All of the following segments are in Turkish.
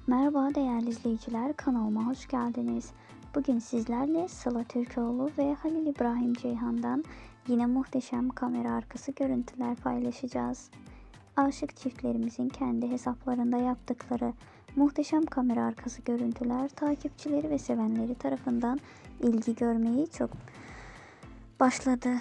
Merhaba değerli izleyiciler, kanalıma hoş geldiniz. Bugün sizlerle Sıla Türkoğlu ve Halil İbrahim Ceyhan'dan yine muhteşem kamera arkası görüntüler paylaşacağız. Aşık çiftlerimizin kendi hesaplarında yaptıkları muhteşem kamera arkası görüntüler takipçileri ve sevenleri tarafından ilgi görmeyi çok başladı.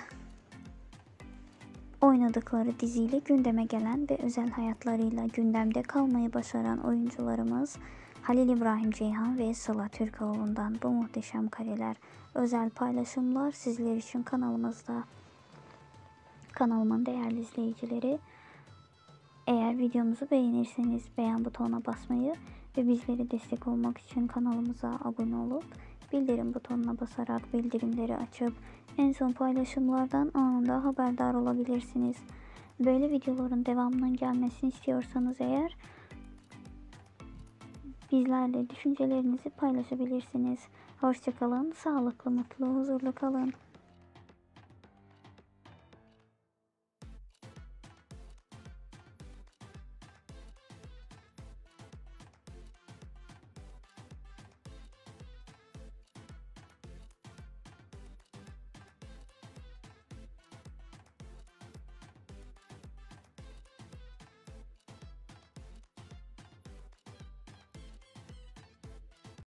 Oynadıkları diziyle gündeme gelen ve özel hayatlarıyla gündemde kalmayı başaran oyuncularımız Halil İbrahim Ceyhan ve Sıla Türkoğlu'ndan bu muhteşem kareler, özel paylaşımlar sizler için kanalımızda. Kanalımın değerli izleyicileri, eğer videomuzu beğenirseniz beğen butonuna basmayı ve bizlere destek olmak için kanalımıza abone olup bildirim butonuna basarak bildirimleri açıp en son paylaşımlardan anında haberdar olabilirsiniz. Böyle videoların devamının gelmesini istiyorsanız eğer bizlerle düşüncelerinizi paylaşabilirsiniz. Hoşça kalın, sağlıklı, mutlu, huzurlu kalın.